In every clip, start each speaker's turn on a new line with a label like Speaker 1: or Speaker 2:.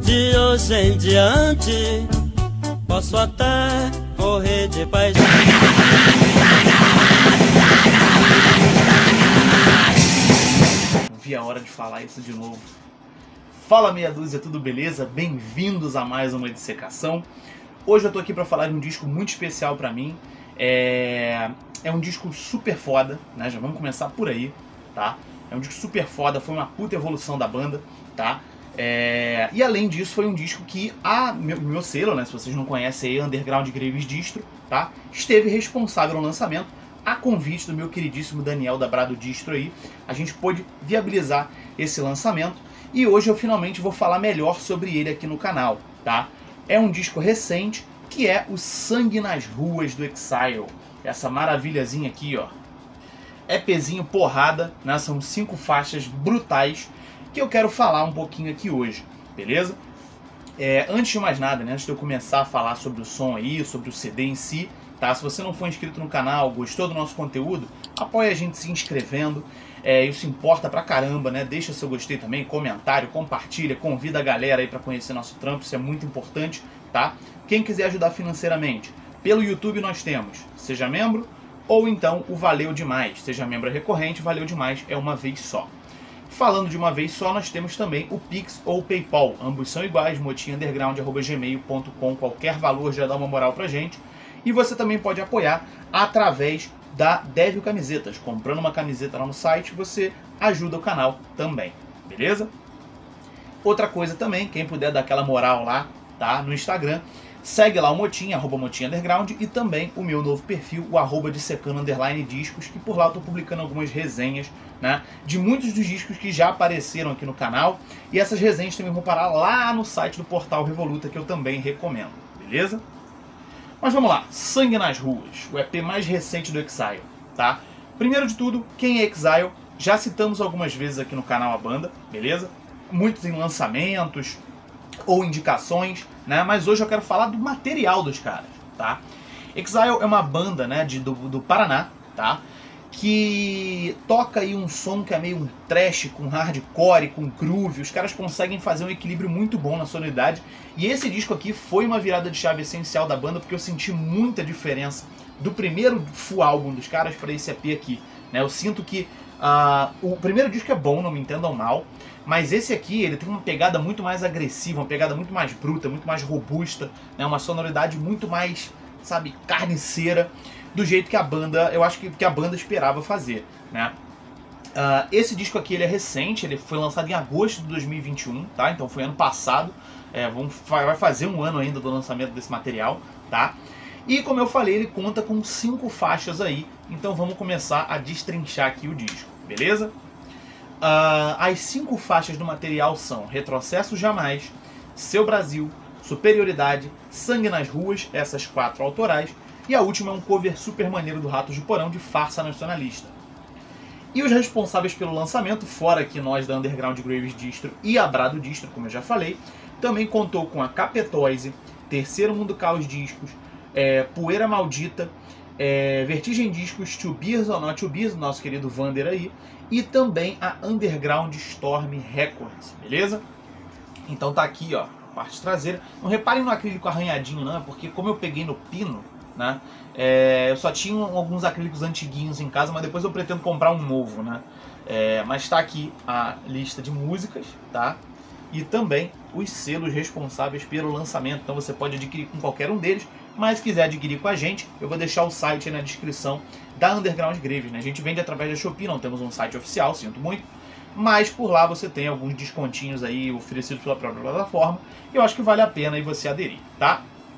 Speaker 1: De hoje em diante, posso até morrer de paixão.
Speaker 2: Não vi a hora de falar isso de novo. Fala meia dúzia, tudo beleza? Bem-vindos a mais uma dissecação. Hoje eu tô aqui pra falar de um disco muito especial pra mim. É um disco super foda, né? Já vamos começar por aí, tá? É um disco super foda, foi uma puta evolução da banda, tá? E além disso, foi um disco que meu selo, né? Se vocês não conhecem aí, Underground Graves Distro, tá? Esteve responsável no lançamento, a convite do meu queridíssimo Daniel da Brado Distro aí. A gente pôde viabilizar esse lançamento e hoje eu finalmente vou falar melhor sobre ele aqui no canal, tá? É um disco recente, que é o Sangue nas Ruas do Exile. Essa maravilhazinha aqui, ó. EPzinho porrada, né? São 5 faixas brutais que eu quero falar um pouquinho aqui hoje, beleza? Antes de mais nada, né? Antes de eu começar a falar sobre o som aí, sobre o CD em si, tá? Se você não for inscrito no canal, gostou do nosso conteúdo, apoia a gente se inscrevendo. Isso importa pra caramba, né? Deixa seu gostei também, comentário, compartilha, convida a galera aí pra conhecer nosso trampo, isso é muito importante, tá? Quem quiser ajudar financeiramente, pelo YouTube nós temos Seja Membro ou então o Valeu Demais. Seja Membro é recorrente, Valeu Demais é uma vez só. Falando de uma vez só, nós temos também o Pix ou o PayPal. Ambos são iguais, motinhaunderground@gmail.com. Qualquer valor já dá uma moral pra gente. E você também pode apoiar através da Devil Camisetas. Comprando uma camiseta lá no site, você ajuda o canal também, beleza? Outra coisa também, quem puder dar aquela moral lá, tá? No Instagram, segue lá o Motinha, @motinhaunderground, e também o meu novo perfil, o @dissecando_discos, que por lá eu tô publicando algumas resenhas, né, de muitos dos discos que já apareceram aqui no canal, e essas resenhas também vão parar lá no site do Portal Revoluta, que eu também recomendo, beleza? Mas vamos lá, Sangue nas Ruas, o EP mais recente do Exile, tá? Primeiro de tudo, quem é Exile? Já citamos algumas vezes aqui no canal a banda, beleza? Muitos em lançamentos ou indicações, né? Mas hoje eu quero falar do material dos caras, tá? Exile é uma banda, né, do Paraná, tá? Que toca aí um som que é meio um trash com hardcore, com groove. Os caras conseguem fazer um equilíbrio muito bom na sonoridade. E esse disco aqui foi uma virada de chave essencial da banda, porque eu senti muita diferença do primeiro full álbum dos caras para esse EP aqui, né? Eu sinto que o primeiro disco é bom, não me entendam mal, mas esse aqui, ele tem uma pegada muito mais agressiva, uma pegada muito mais bruta, muito mais robusta, né? Uma sonoridade muito mais, sabe, carniceira, do jeito que a banda, eu acho que a banda esperava fazer, né? Esse disco aqui, ele é recente, ele foi lançado em agosto de 2021, tá? Então foi ano passado, vai fazer um ano ainda do lançamento desse material, tá? E como eu falei, ele conta com 5 faixas aí, então vamos começar a destrinchar aqui o disco, beleza? As 5 faixas do material são Retrocesso Jamais, Seu Brasil, Superioridade, Sangue nas Ruas, essas 4 autorais, e a última é um cover super maneiro do Ratos de Porão, de Farsa Nacionalista. E os responsáveis pelo lançamento, fora aqui nós da Underground Graves Distro e a Brado Distro, como eu já falei, também contou com a Capetoise, Terceiro Mundo Caos Discos, Poeira Maldita, Vertigem Discos, To Beers or Not To Beers, nosso querido Vander aí, e também a Underground Storm Records, beleza? Então tá aqui, ó, a parte traseira. Não reparem no acrílico arranhadinho não, porque como eu peguei no pino, né, eu só tinha alguns acrílicos antiguinhos em casa, mas depois eu pretendo comprar um novo, né? Mas tá aqui a lista de músicas, tá? E também os selos responsáveis pelo lançamento, então você pode adquirir com qualquer um deles, mas se quiser adquirir com a gente, eu vou deixar o site aí na descrição da Underground Graves, né? A gente vende através da Shopee, não temos um site oficial, sinto muito, mas por lá você tem alguns descontinhos aí oferecidos pela própria plataforma, e eu acho que vale a pena aí você aderir, tá?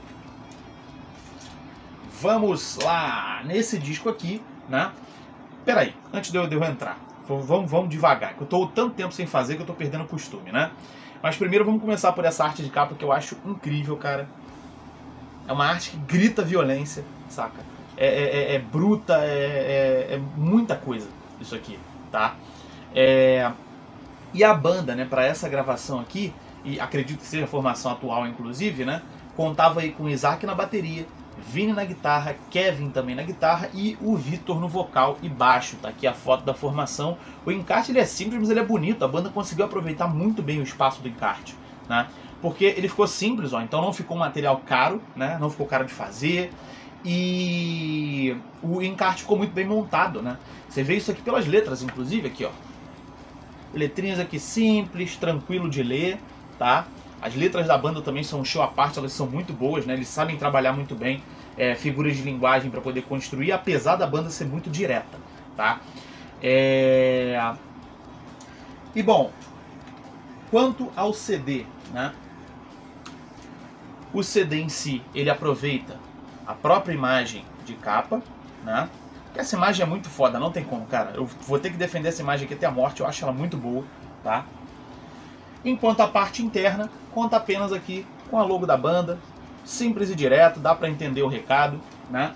Speaker 2: Vamos lá, nesse disco aqui, né? Peraí, antes de eu entrar, vamos devagar, que eu tô tanto tempo sem fazer que eu tô perdendo o costume, né? Mas primeiro vamos começar por essa arte de capa que eu acho incrível, cara. É uma arte que grita violência, saca? É bruta, é muita coisa isso aqui, tá? E a banda, né, para essa gravação aqui, e acredito que seja a formação atual inclusive, né, contava aí com Isaac na bateria, Vini na guitarra, Kevin também na guitarra e o Vitor no vocal e baixo. Tá aqui a foto da formação. O encarte ele é simples, mas ele é bonito. A banda conseguiu aproveitar muito bem o espaço do encarte, né? Porque ele ficou simples, ó, então não ficou um material caro, né? Não ficou caro de fazer. E o encarte ficou muito bem montado, né? Você vê isso aqui pelas letras, inclusive, aqui, ó. Letrinhas aqui simples, tranquilo de ler, tá? As letras da banda também são um show à parte, elas são muito boas, né? Eles sabem trabalhar muito bem figuras de linguagem para poder construir, apesar da banda ser muito direta, tá? E bom, quanto ao CD, né? O CD em si, ele aproveita a própria imagem de capa, né? Essa imagem é muito foda, não tem como, cara. Eu vou ter que defender essa imagem aqui até a morte, eu acho ela muito boa, tá? Enquanto a parte interna conta apenas aqui com a logo da banda, simples e direto, dá pra entender o recado, né?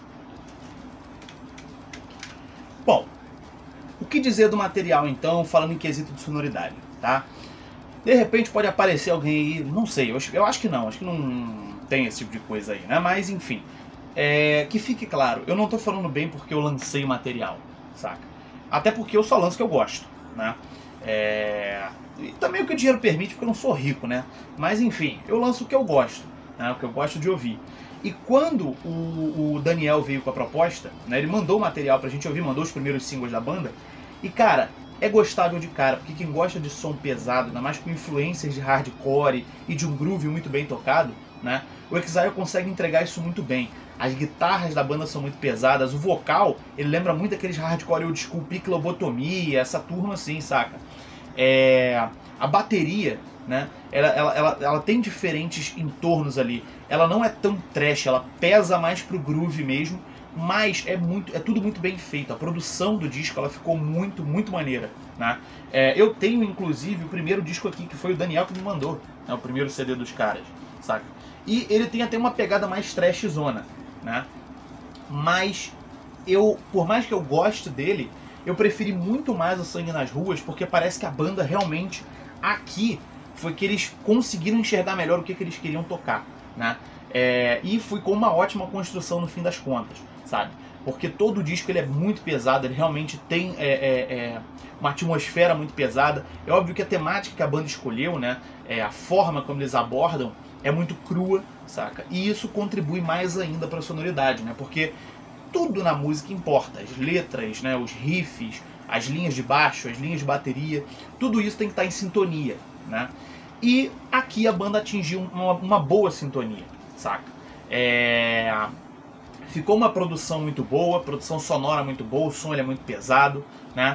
Speaker 2: Bom, o que dizer do material então, falando em quesito de sonoridade, tá? De repente pode aparecer alguém aí, não sei, eu acho que não tem esse tipo de coisa aí, né? Mas enfim, que fique claro, eu não tô falando bem porque eu lancei o material, saca? Até porque eu só lanço o que eu gosto, né? E também o que o dinheiro permite, porque eu não sou rico, né? Mas enfim, eu lanço o que eu gosto, né? O que eu gosto de ouvir. E quando o Daniel veio com a proposta, né? Ele mandou o material pra gente ouvir, mandou os primeiros singles da banda, e cara, é gostável de cara, porque quem gosta de som pesado, ainda mais com influências de hardcore e de um groove muito bem tocado, né? O Exile consegue entregar isso muito bem. As guitarras da banda são muito pesadas, o vocal, ele lembra muito aqueles hardcore old school, Piclobotomia, essa turma assim, saca? A bateria, né? Ela tem diferentes entornos ali. Ela não é tão trash, ela pesa mais pro groove mesmo, mas é tudo muito bem feito. A produção do disco ela ficou muito maneira, né? Eu tenho inclusive o primeiro disco aqui, que foi o Daniel que me mandou, né? O primeiro CD dos caras, saca? E ele tem até uma pegada mais trashzona, né? Mas por mais que eu goste dele, eu preferi muito mais o Sangue nas Ruas, porque parece que a banda realmente aqui foi que eles conseguiram enxergar melhor o que eles queriam tocar, né? E foi com uma ótima construção no fim das contas, sabe? Porque todo o disco ele é muito pesado, ele realmente tem uma atmosfera muito pesada. É óbvio que a temática que a banda escolheu, né? A forma como eles abordam é muito crua, saca? E isso contribui mais ainda para a sonoridade, né? Porque tudo na música importa, as letras, né? Os riffs, as linhas de baixo, as linhas de bateria, tudo isso tem que estar em sintonia, né? E aqui a banda atingiu uma boa sintonia, saca? Ficou uma produção muito boa, produção sonora muito boa, o som ele é muito pesado, né?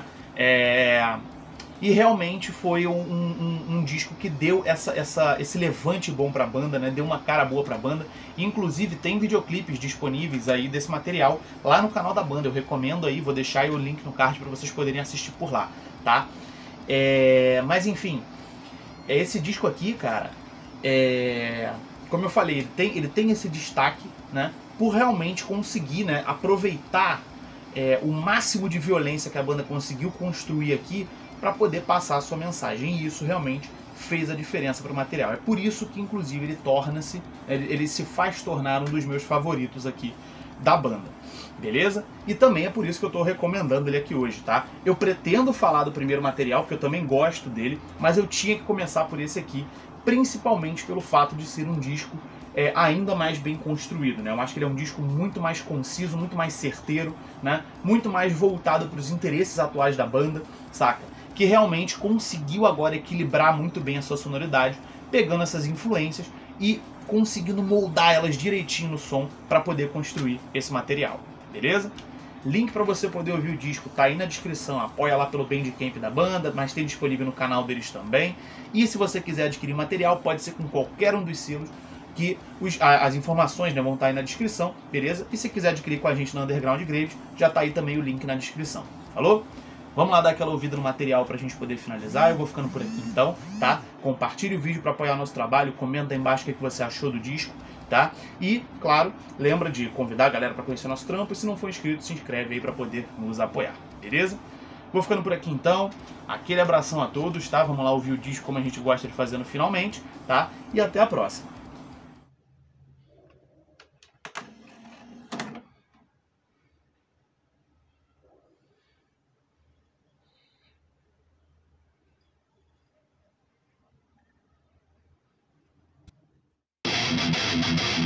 Speaker 2: E realmente foi um disco que deu esse levante bom pra banda, né? Deu uma cara boa pra banda. Inclusive tem videoclipes disponíveis aí desse material lá no canal da banda. Eu recomendo aí, vou deixar aí o link no card para vocês poderem assistir por lá, tá? Mas enfim, esse disco aqui, cara, como eu falei, ele tem esse destaque, né? Por realmente conseguir, né, aproveitar o máximo de violência que a banda conseguiu construir aqui para poder passar a sua mensagem. E isso realmente fez a diferença para o material. É por isso que, inclusive, ele se faz tornar um dos meus favoritos aqui da banda. Beleza? E também é por isso que eu estou recomendando ele aqui hoje, tá? Eu pretendo falar do primeiro material, porque eu também gosto dele, mas eu tinha que começar por esse aqui, principalmente pelo fato de ser um disco ainda mais bem construído, né? Eu acho que ele é um disco muito mais conciso, muito mais certeiro, né? Muito mais voltado para os interesses atuais da banda, saca? Que realmente conseguiu agora equilibrar muito bem a sua sonoridade, pegando essas influências e conseguindo moldar elas direitinho no som para poder construir esse material, beleza? Link para você poder ouvir o disco tá aí na descrição, apoia lá pelo Bandcamp da banda, mas tem disponível no canal deles também. E se você quiser adquirir material, pode ser com qualquer um dos selos, que as informações, né, vão estar aí na descrição, beleza? E se quiser adquirir com a gente na Underground Graves, já tá aí também o link na descrição, falou? Vamos lá dar aquela ouvida no material pra gente poder finalizar. Eu vou ficando por aqui então, tá? Compartilhe o vídeo para apoiar o nosso trabalho, comenta aí embaixo o que você achou do disco, tá? E, claro, lembra de convidar a galera para conhecer nosso trampo, e se não for inscrito, se inscreve aí para poder nos apoiar, beleza? Vou ficando por aqui então, aquele abração a todos, tá? Vamos lá ouvir o disco como a gente gosta de fazer no Finalmente, tá? E até a próxima. Música